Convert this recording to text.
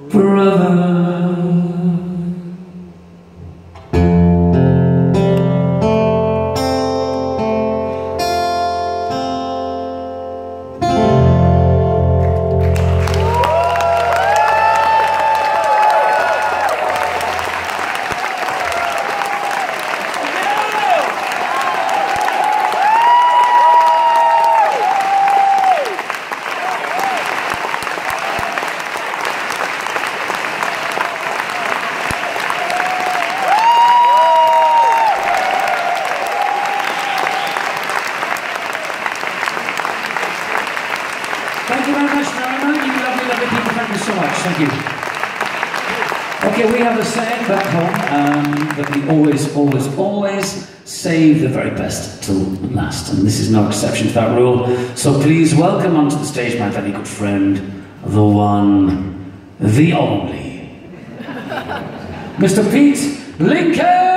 Brother. Thank you very much, Norma. You lovely, lovely people. Thank you so much. Thank you. Okay, we have a saying back home that we always save the very best till last, and this is no exception to that rule. So please welcome onto the stage my very good friend, the one, the only, Mr. Pete LUXKir.